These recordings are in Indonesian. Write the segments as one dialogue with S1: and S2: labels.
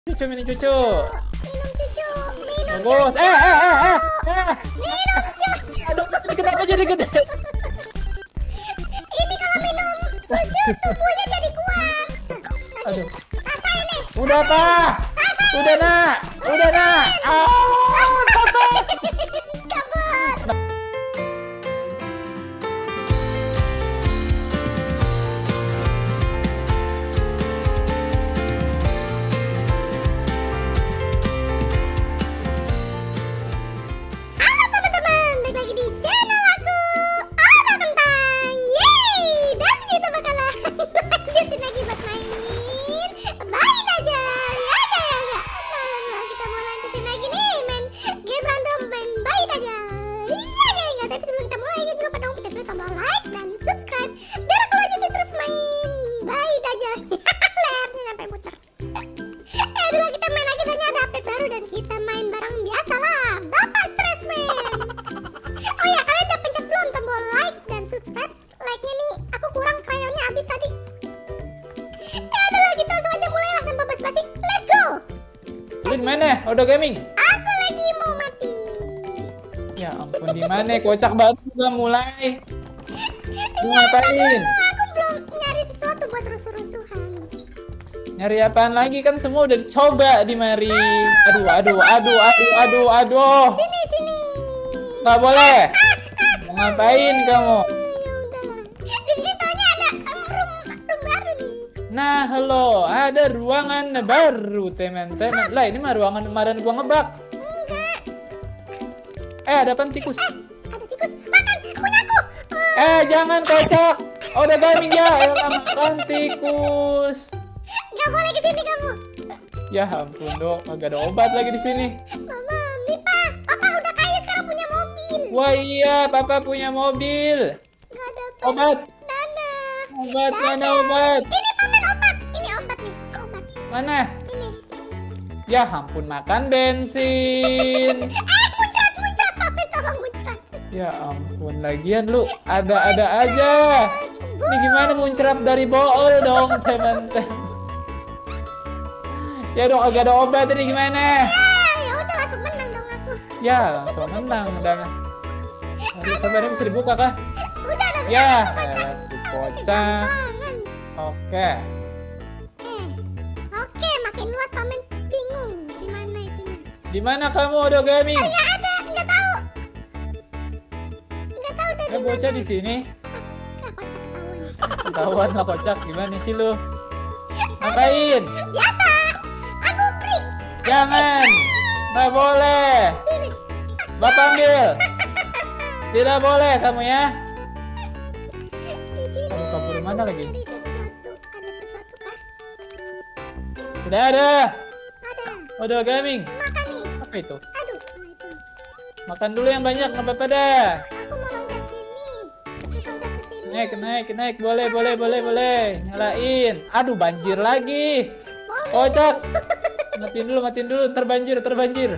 S1: Cucu, minum cucu.
S2: Minum cucu. Minum
S1: Bagus.
S2: cucu.
S1: Minum
S2: cucu.
S1: Aduh, ini kenapa jadi gede?
S2: Ini kalau minum susu tubuhnya jadi kuat.
S1: Aduh.
S2: Rasain nih.
S1: Udah, Pak. Udah, Nak. Udah, Nak. Papa.
S2: Kabur. Halo teman-teman, balik lagi di channel aku Ada Kentang. Yeay, dan kita bakalan lanjutin lagi buat main Baik aja, ya gak ya gak. Nah, kita mau lanjutin lagi nih main game random, main Baik aja. Iya gak ya gak, tapi sebelum kita mulai jangan lupa dong pencet dulu tombol like dan subscribe biar aku lanjutin terus main Baik aja. Layarnya sampai muter. Dulu kita main lagi, ternyata ada update baru dan kita main bareng biasa lah, Bapak Stressman. Oh ya, kalian udah pencet belum tombol like dan subscribe? Like-nya nih, aku kurang, krayonnya habis tadi. Ya dulu kita langsung aja mulai lah tanpa basa-basi. Let's go.
S1: Lu di mana? Udah gaming.
S2: Aku lagi mau mati.
S1: Ya ampun, di mana? Kocak banget juga mulai. Lu ngapain?
S2: Aku belum nyari sesuatu buat rusuh-rusuhan.
S1: Nyari apaan lagi, kan semua udah dicoba di mari. Aduh.
S2: Sini.
S1: Nggak boleh. Mau ngapain kamu?
S2: Ya udahlah. Di sini taunya ada room baru nih.
S1: Nah, halo, ada ruangan baru, teman-teman. Lah, ini mah ruangan kemarin gua ngebak.
S2: Enggak.
S1: Ada apaan, tikus?
S2: Ada tikus. Makan, punyaku.
S1: Jangan kocak. Udah gaming ya, makan tikus.
S2: Gak boleh kesini kamu.
S1: Ya ampun, Dok, agak ada obat lagi di sini.
S2: Mama, Mipa, Papa udah kaya sekarang punya mobil.
S1: Wah iya, Papa punya mobil.
S2: Gak ada
S1: Obat,
S2: Dana.
S1: obat, mana obat?
S2: Ini paman obat. Ini obat nih, obat.
S1: Mana?
S2: Ini.
S1: Ya ampun, makan bensin.
S2: Muncrat, paman tolong muncrat.
S1: Ya ampun, lagian lu ada-ada aja. Ini gimana muncrat dari bool dong, teman-teman. Ya dong, agak ada obat ini gimana?
S2: Ya udah langsung menang dong aku.
S1: Ya, langsung menang udah. Aduh, sabar, ini bisa dibuka kah?
S2: Udah ada.
S1: Ya, elah, si kocak.
S2: Tangan.
S1: Oke.
S2: Oke, makin luas paman bingung gimana itu.
S1: Di mana kamu udah gaming?
S2: Nggak ada, nggak tahu. Nggak tahu dari
S1: Ada bocah di sini.
S2: Kak, kocak ketahuan.
S1: Ketahuan lah kocak, gimana sih lu? Ngapain?
S2: Biasa. Aku break.
S1: Jangan. Nggak boleh.
S2: Sini.
S1: Bapak ambil. Tidak boleh kamu ya.
S2: Di sini.
S1: Kamu kabur mana lagi?
S2: Ada sesuatu. Ada sesuatu kah?
S1: Tidak ada.
S2: Ada.
S1: Udah gaming.
S2: Makan nih.
S1: Apa itu?
S2: Aduh. Nah itu.
S1: Makan dulu yang banyak, nggak apa-apa dah.
S2: Aku mau loncat sini. Aku loncat ke sini.
S1: Naik. Boleh. Nyalain. Aduh, banjir lagi. Kocak. Matiin dulu. Ntar banjir.
S2: Ya,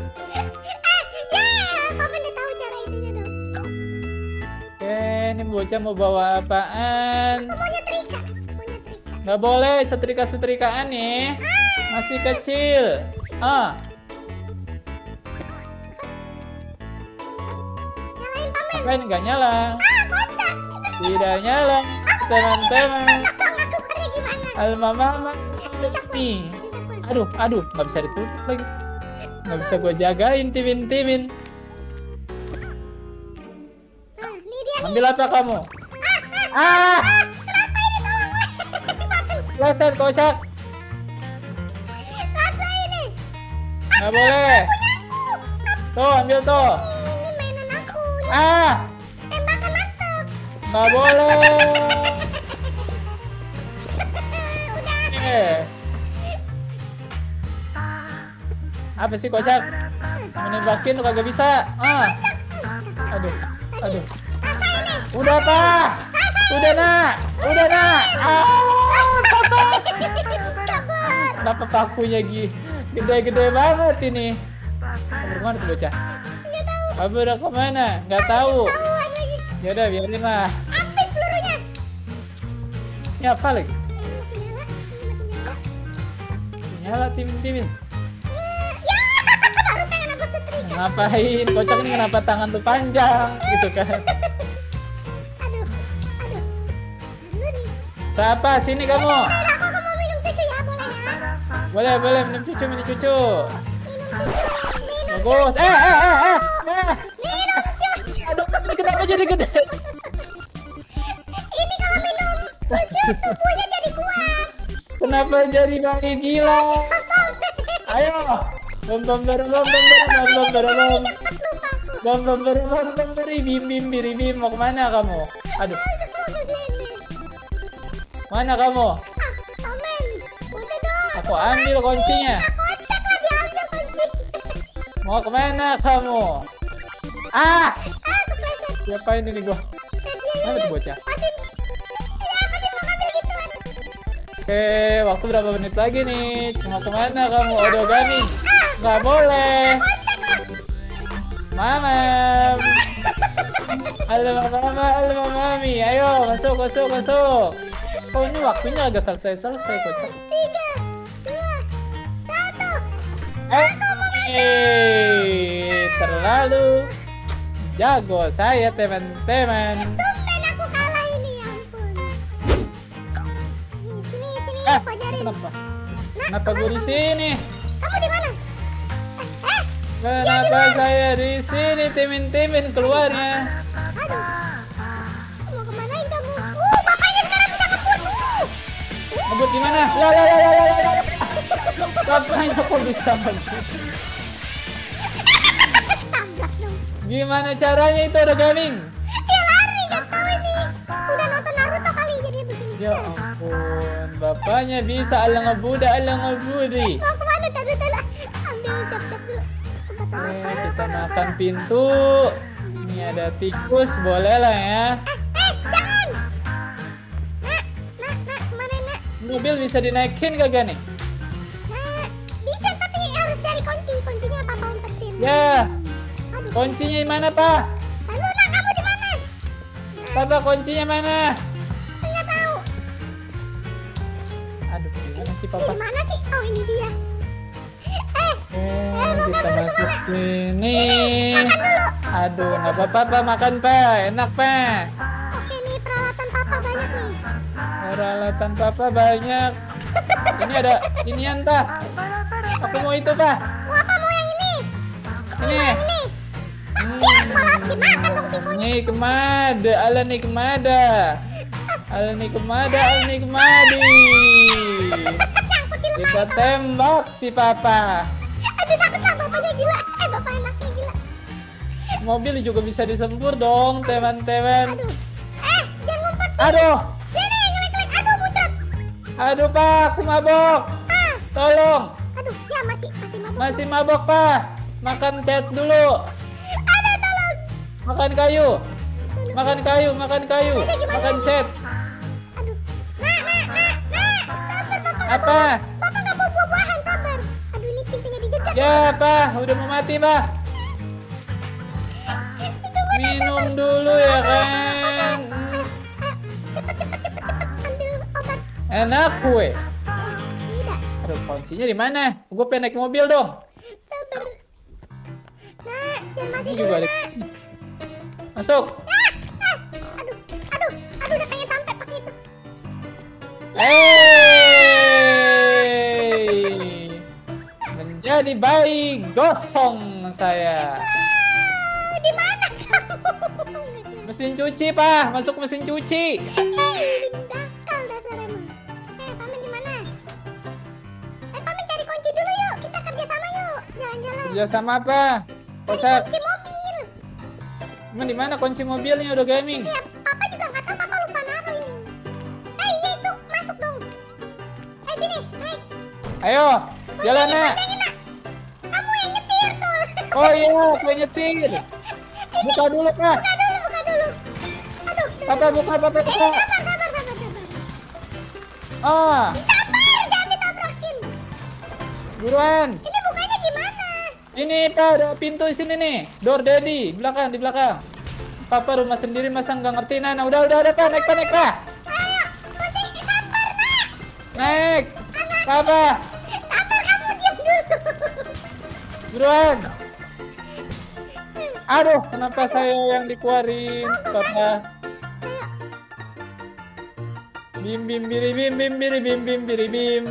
S2: Papa udah tahu cara itunya dong.
S1: Oke, ini bocah mau bawa apaan?
S2: Aku mau nyetrika.
S1: Nggak boleh setrikaan nih. Masih kecil.
S2: Nyalain paman.
S1: Apain nggak nyala?
S2: Kocak.
S1: Tidak nyala, teman-teman.
S2: Tolong aku pada gimana?
S1: Alma mama. Nih.
S2: Bisa keluar.
S1: Aduh, nggak bisa ditutup lagi. Nggak bisa gue jagain, timin.
S2: Nah, ini dia nih.
S1: Ambil apa kamu? Leset kocak.
S2: Rasa ini.
S1: Nggak boleh. Tuh, ambil tuh.
S2: Ini mainan aku. Tembakan mantap.
S1: Nggak boleh.
S2: Udah.
S1: Apa sih kocak? Mau nembakin tuh kagak bisa. Aduh.
S2: Rasa ini.
S1: Udah, Pak. Udah, Nak.
S2: Kabur.
S1: Kenapa pakunya gede-gede banget ini? Kabur kemana tuh bocah?
S2: Nggak tahu.
S1: Kabur kemana? Nggak tahu.
S2: Tahuan lagi.
S1: Yaudah, biarin lah.
S2: Habis pelurunya.
S1: Ini apa lagi?
S2: Ini masih nyala.
S1: Nyala, timin. Ngapain? Kocak ini kenapa tangan lu panjang gitu kan?
S2: Aduh. Dulu nih.
S1: Berapa? Sini kamu.
S2: Aku mau minum susu ya, boleh ya?
S1: Boleh minum cucu.
S2: Minum susu. Minum
S1: Bagus.
S2: minum susu.
S1: Aduh, ini kenapa jadi gede?
S2: Ini kalau minum susu tubuhnya jadi kuat.
S1: Kenapa jadi bayi gila? Ayo. Bom. Bim. Mau kemana kamu? Aduh. Mana kamu?
S2: Aman. Udah dong.
S1: Aku ambil kuncinya.
S2: Kocak lah diambil kunci.
S1: Mau kemana kamu? Ah!
S2: Kepleset.
S1: Siapain ini gua? Mana tuh bocah?
S2: Patin mau ngambil gituan.
S1: Oke, waktu berapa menit lagi nih? Mau kemana kamu? Odogami? Nggak boleh. Mamam. Halo mami. Ayo masuk. Oh ini waktunya agak selesai kocak.
S2: 3, 2, 1.
S1: Terlalu jago saya teman-teman.
S2: Tumben aku kalah ini, ya ampun. Sini aku ajarin.
S1: Kenapa gue di sini?
S2: Kamu di mana?
S1: Kenapa saya di sini timin keluarnya?
S2: Aduh. Mau kemanain kamu? Bapaknya sekarang bisa ngebut.
S1: Ngebut gimana? Lah. Bapaknya kok bisa ngebut?
S2: Tabrak dong.
S1: Gimana caranya itu ada gaming?
S2: Dia lari, gak tahu ini. Udah nonton Naruto kali jadi begini.
S1: Ya ampun, bapaknya bisa ala ngebudi.
S2: Mau kemana? Taruh. Ambil siap-siap dulu.
S1: Kita makan pintu. Ini ada tikus, boleh lah ya.
S2: Jangan. Nak, kemana nak?
S1: Mobil bisa dinaikin kagak nih?
S2: Nak, bisa tapi harus dari kunci. Kuncinya papa umpetin.
S1: Ya,
S2: Aduh.
S1: kuncinya di mana, Pak?
S2: Halo nak, kamu di mana?
S1: Papa, kuncinya mana?
S2: Nggak tahu.
S1: Aduh, gimana sih,
S2: Di
S1: Papa?
S2: mana sih? Oh ini dia.
S1: Kita masuk sini. Aduh, nggak apa-apa, Pak. Makan, Pak. Enak, Pak.
S2: Oke nih peralatan papa banyak nih.
S1: Peralatan Papa banyak. Ini ada inian, Pak. Aku mau itu, Pak.
S2: Mau apa? Mau yang ini?
S1: Ini.
S2: Ini. Ya malah dimakan dong pisaunya.
S1: Nikmada, ala nikmada. Ala nikmadi. Kita tembak si Papa.
S2: Aduh takut lah bapaknya gila. Bapak enaknya gila.
S1: Mobil juga bisa disembur dong, teman-teman.
S2: Aduh. Jangan ngumpet.
S1: Aduh.
S2: Sini ngelek-ngelek. Aduh muncrat.
S1: Aduh, Pak, aku mabok. Tolong.
S2: Aduh ya masih mabuk.
S1: Masih mabok, Pak. Makan cat dulu.
S2: Aduh tolong.
S1: Makan kayu. Makan
S2: Gimana?
S1: cat.
S2: Aduh. Nak. Sabar papa.
S1: Apa?
S2: Papa nggak mau buah-buahan, sabar. Aduh ini pintunya dijegat.
S1: Ya, Pak, udah mau mati, Pak. Minum dulu ya kan.
S2: Cepet ambil obat.
S1: Enak kue.
S2: Tidak.
S1: Aduh, kuncinya di mana? Gue pengen naik mobil dong.
S2: Sabar. Nak, jangan mati
S1: Ini
S2: dulu,
S1: juga ada.
S2: nak.
S1: Masuk.
S2: Aduh, udah pengen sampai pakai itu.
S1: Menjadi bayi gosong saya.
S2: Di mana kamu?
S1: Mesin cuci, Pak. Masuk mesin cuci.
S2: Dakal dasar emang. Pamen di mana? Pamen cari kunci dulu yuk. Kita kerja sama yuk. Jalan-jalan.
S1: Ya sama apa? Kocak.
S2: Kunci mobil.
S1: Emang di mana kunci mobilnya udah gaming?
S2: Ya, papa juga nggak tahu. Papa lupa naruh ini. Iya itu masuk dong. Sini naik.
S1: Ayo, jalan, Nak.
S2: Pencengin, nak. Kamu yang nyetir tuh.
S1: Oh iya, aku yang nyetir. Buka dulu, Pak.
S2: Buka dulu. Aduh.
S1: Papa, buka.
S2: Sabar.
S1: Ah,
S2: Sabar, jangan ditabrakin.
S1: buruan.
S2: Ini bukanya gimana?
S1: Ini, Pak, ada pintu di sini nih. Door daddy, di belakang. Papa rumah sendiri masa nggak ngerti, Nana. Udah, Pak. Naik, Pak.
S2: Ayo, kunci sabar, nak.
S1: Naik. Papa,
S2: Sabar, kamu diam dulu.
S1: buruan. Aduh, kenapa saya yang dikeluarin? Papa. Bim bim biri bim bim biri bim bim biri bim.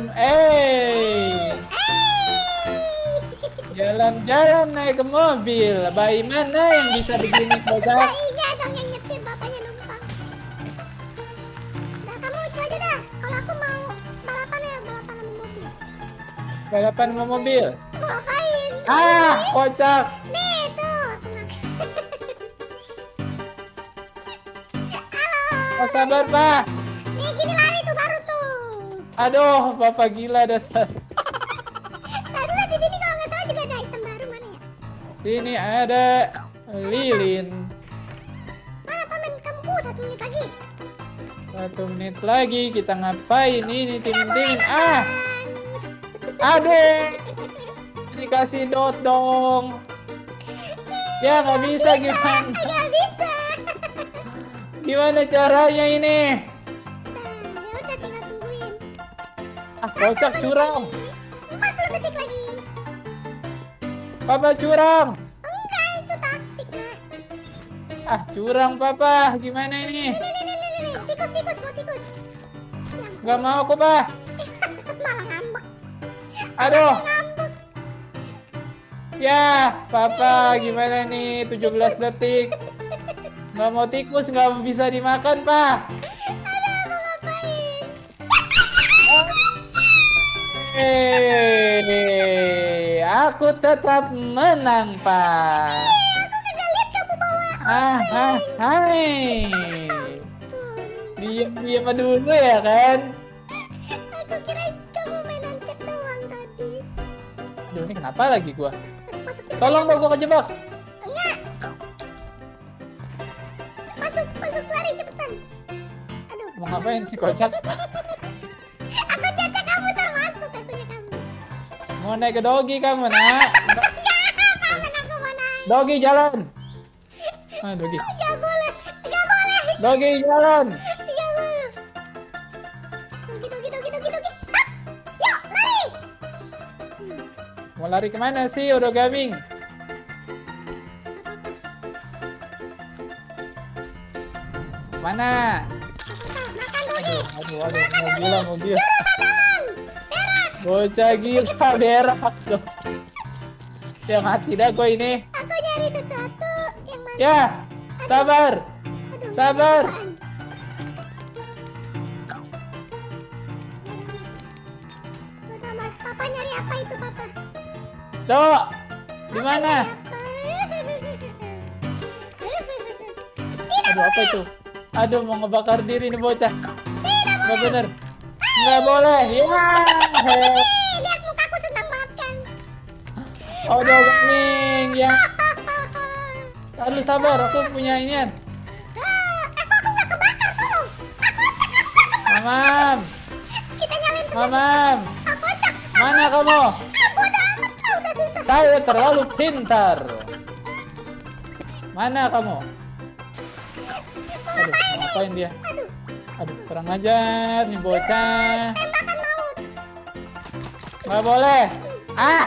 S1: Jalan-jalan naik ke mobil. Bayi mana yang bisa begini kocak?
S2: Bayinya dong yang nyetir, bapaknya numpang. Nah, kamu itu aja dah. Kalau aku mau balapan ya, balapan sama mobil.
S1: Balapan sama mobil.
S2: Ngapain?
S1: Ah, kocak.
S2: Nih, tuh. Tenang. Halo.
S1: Oh, sabar, Pak.
S2: Nih, gini lari tuh baru tuh.
S1: Aduh, Bapak gila dasar.
S2: Tadi lah di sini kalau nggak salah juga ada item baru, mana ya?
S1: Sini ada lilin.
S2: Mana pamen kamu? 1 menit lagi.
S1: 1 menit lagi kita ngapain ini tim-tim? Ah, aduh. Dikasih dot dong. Ya nggak bisa gimana?
S2: Nggak bisa.
S1: Gimana caranya ini?
S2: Nah, ya udah tinggal tungguin.
S1: Ah, kocak curang.
S2: 40 detik lagi.
S1: Papa curang.
S2: Enggak, itu taktik, Nak.
S1: Ah, curang Papa. Gimana ini?
S2: Nih. Tikus, mau tikus.
S1: Nggak mau aku, Pak.
S2: Malah ngambek.
S1: Aduh.
S2: Ngambek.
S1: Ya, Papa gimana nih? 17 detik. Nggak mau tikus, nggak bisa dimakan, Pak.
S2: Aduh, mau ngapain?
S1: Aku tetap menang, Pak.
S2: Aku kagak lihat kamu bawa.
S1: Hai. Diam dulu ya kan?
S2: Aku kira kamu main nancep doang tadi.
S1: Aduh, ini kenapa lagi gua?
S2: Masuk,
S1: Tolong dong, gua kejebak.
S2: enggak. Masuk lari cepetan. Aduh.
S1: Mau ngapain sih kocak?
S2: Aku jatah kamu termasuk akunya kamu.
S1: Mau naik ke dogi kamu, nak?
S2: Paman aku mau naik.
S1: Dogi jalan. Ah, dogi.
S2: Gak boleh. Gak boleh.
S1: Dogi jalan.
S2: Gak boleh. Dogi. Hap. Yuk, lari.
S1: Mau lari kemana sih, Udah Gaming? Mana?
S2: Makan dogi.
S1: Aduh, mau gila. Bocah gila, berak dong. Ya mati dah gue ini.
S2: Aku nyari sesuatu yang mana.
S1: Ya, sabar.
S2: Aduh,
S1: Sabar.
S2: apaan? Udah, Mas. Papa nyari apa itu, Papa?
S1: Dok, di mana? Aduh, apa itu? Aduh, mau ngebakar diri nih bocah. Nggak bener. Nggak boleh. Ya.
S2: Lihat mukaku senang banget kan?
S1: Udah Gaming. Ya. Lalu sabar, aku punya inian.
S2: Aku nggak kebakar, tolong.
S1: Mamam.
S2: Kita nyalain semua.
S1: Mamam.
S2: Aku acak.
S1: Mana kamu?
S2: Bodoh amat lah, udah susah.
S1: Saya terlalu pintar. Mana kamu? Aduh, ngapain dia? Aduh, kurang ajar nih bocah.
S2: Tembakan maut.
S1: Nggak boleh. Ah!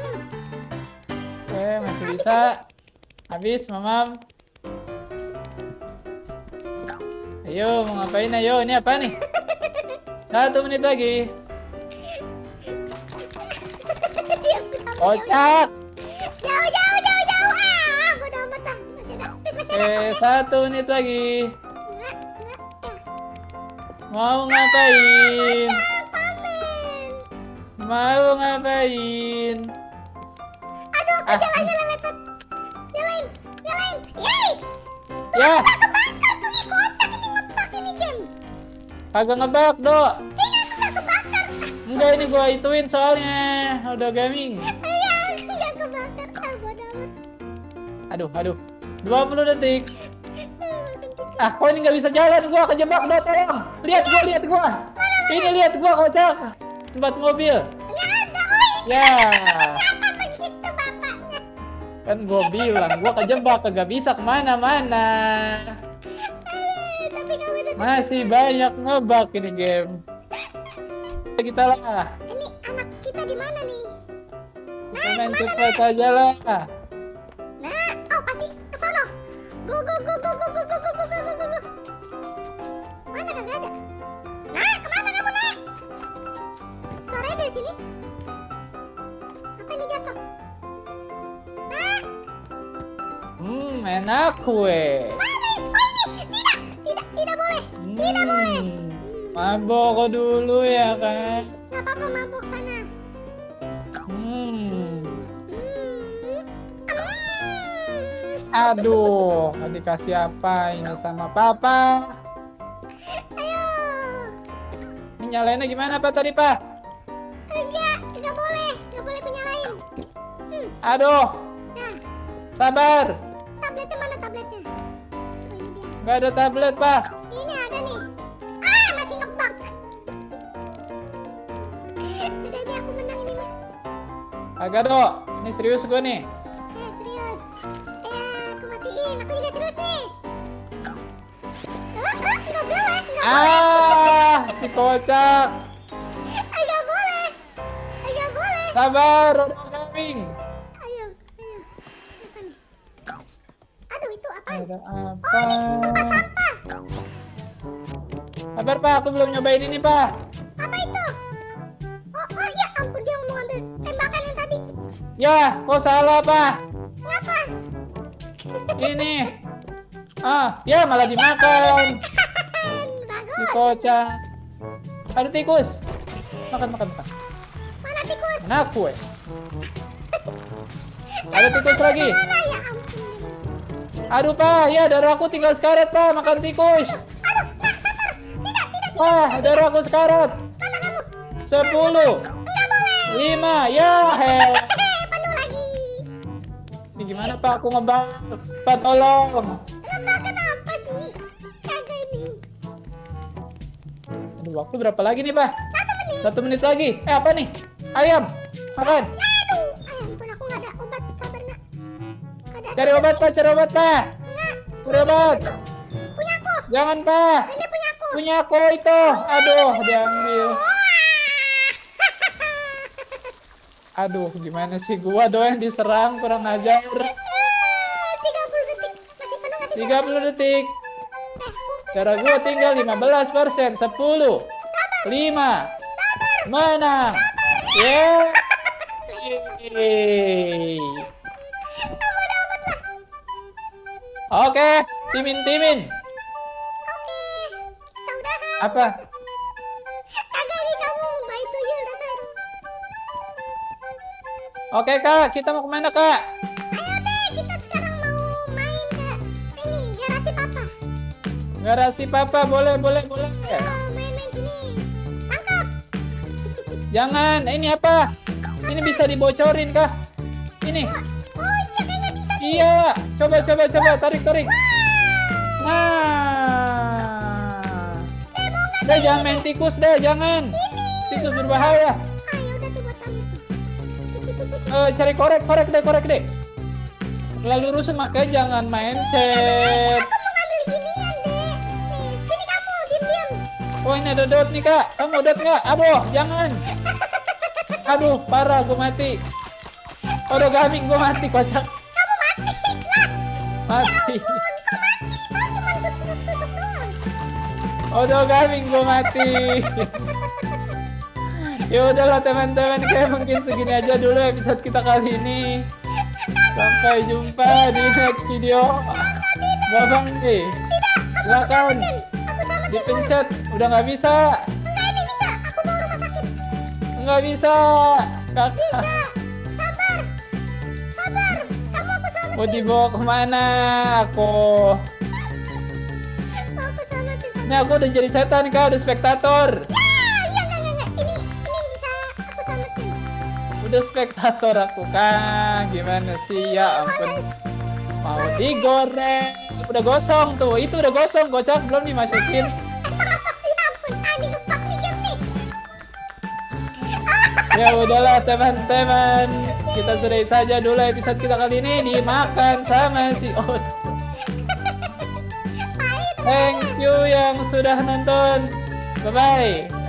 S1: Oke, masih bisa. Habis, Mamam. Ayo, mau ngapain? Ayo, ini apa nih? 1 menit lagi. Kocak.
S2: Jauh. Ah, bodoh amat lah. Masih ada.
S1: 1 menit lagi.
S2: Enggak.
S1: Mau ngapain?
S2: Pamen.
S1: Mau ngapain?
S2: Aduh, aku jalan lepet. Nyalain. Yeay.
S1: Ya,
S2: Kebakar tuh nih, kocak ini ngebak ini game.
S1: kagak ngebak, Dok.
S2: Ini aku nggak kebakar.
S1: Enggak, ini gua ituin soalnya. Udah Gaming.
S2: Iya, aku nggak kebakar. Ah, bodoh amat.
S1: Aduh. 20 detik. Ah, kok ini nggak bisa jalan? Gua kejebak, Dok, tolong. Lihat gua. Ini lihat gua, kocak. Tempat mobil.
S2: Nggak ada. Oh,
S1: Ya,
S2: kenapa begitu bapaknya?
S1: kan gua bilang gua kejebak, kagak bisa kemana-mana.
S2: Tapi kamu tetap.
S1: Masih banyak ngebug ini game. Kita lah.
S2: Ini anak kita di mana nih?
S1: Main cepat saja lah.
S2: Nah, oh pasti ini jatuh. Nah,
S1: Enak kue.
S2: mana? Oh ini, tidak boleh. Tidak boleh.
S1: Mabok dulu ya kan.
S2: Nggak apa-apa mabuk sana.
S1: Hmm.
S2: Hmm.
S1: Aduh, dikasih apa ini sama papa?
S2: Ayo.
S1: Ini nyalainnya gimana Pak tadi Pak?
S2: Enggak boleh ku nyalain.
S1: Aduh,
S2: Nah,
S1: sabar.
S2: tabletnya mana tabletnya? Oh, ini dia.
S1: Nggak ada tablet Pak.
S2: Ini ada nih. Ah, masih ngebug. Udah ini aku menang ini mah.
S1: Agak dok, ini serius gue nih.
S2: Serius. Aku matiin. Aku juga serius nih. Nggak boleh.
S1: Si kocak.
S2: Nggak boleh. Nggak boleh.
S1: Sabar, udah coming.
S2: Ayo. Apa nih? Aduh, itu apa?
S1: Ada apa?
S2: Sampah.
S1: Sabar Pak, aku belum nyobain ini Pak.
S2: Apa itu? Oh ya ampun, dia mau ngambil tembakan yang tadi.
S1: Ya, kok salah Pak?
S2: Ngapa?
S1: Ini. Ya malah dimakan. Si
S2: Bagus.
S1: kocak. Ada tikus. Makan.
S2: Mana tikus?
S1: Enak kue. Ada tikus lagi.
S2: Mana ya ampun.
S1: Aduh Pak, ya darah aku tinggal sekarat Pak, makan tikus.
S2: Aduh, nah, sabar. Tidak.
S1: Wah, darah aku sekarat.
S2: Mana kamu?
S1: 10,
S2: Enggak boleh.
S1: 5, ya hell.
S2: Penuh lagi.
S1: Ini gimana Pak, aku ngebang. Pak tolong.
S2: Lembah kenapa sih? Kagak ini.
S1: Aduh, waktu berapa lagi nih Pak?
S2: 1 menit.
S1: 1 menit lagi. Apa nih? Ayam. Makan.
S2: Aduh, ampun aku nggak ada obat. Sabar nak. Ada.
S1: Cari obat Pak, cari obat Pak.
S2: Enggak.
S1: Cari obat.
S2: Punya aku.
S1: Jangan Pak.
S2: Ini punya aku.
S1: Punya aku itu. Aduh, diambil. Aduh, gimana sih gua doang diserang, kurang ajar.
S2: 30 detik. Masih penuh nggak sih?
S1: 30 detik. Darah gua tinggal 15%, 10, 5, menang. Yeay. Oke, timin.
S2: Kita udahan.
S1: Apa?
S2: Kagak nih kamu. Bye to you, Datar.
S1: Oke Kak, kita mau kemana Kak?
S2: Ayo deh, kita sekarang mau main ke ini, garasi papa.
S1: Garasi Papa, boleh.
S2: Oh, main-main sini. Tangkap.
S1: Jangan, ini apa? Ini bisa dibocorin Kak? Ini.
S2: Oh iya, kayaknya bisa nih.
S1: Iya, coba, tarik. Nah. Deh, jangan main tikus deh, jangan. Tikus berbahaya.
S2: Ayo udah tuh buat kamu.
S1: Cari korek deh. Lalu rusuh makanya jangan main chat.
S2: Aku mau ngambil ginian deh. Nih, sini kamu, diam.
S1: Oh ini ada dot nih Kak, kamu dot nggak? Aboh, jangan. Aduh, parah, gue mati. Odo gaming, gue mati, kocak.
S2: Kamu mati lah.
S1: Mati.
S2: Kok mati? Mau cuman tusuk-tusuk doang.
S1: Odo gaming, gue mati. Ya udahlah teman-teman, kayak mungkin segini aja dulu episode kita kali ini. Sampai jumpa di next video. Babang nih. Silakan.
S2: Aku sama
S1: Dipencet. Udah nggak bisa.
S2: enggak ini bisa. Aku mau rumah sakit.
S1: Nggak bisa. Kakak.
S2: Sabar. Kamu aku sama.
S1: Mau dibawa kemana? Aku.
S2: Mau aku sama.
S1: Ini aku udah jadi setan Kak, udah spektator.
S2: Enggak. Ini bisa aku selamatin.
S1: Udah spektator aku Kak. Gimana sih? Ya ampun. Mau digoreng. Udah gosong tuh. Itu udah gosong, kocak belum dimasukin.
S2: Ya ampun, ini ngebug nih game nih.
S1: Ya udahlah teman-teman. Kita sudahi saja dulu episode kita kali ini. Dimakan sama si Odo. Thank you yang sudah nonton. Bye-bye.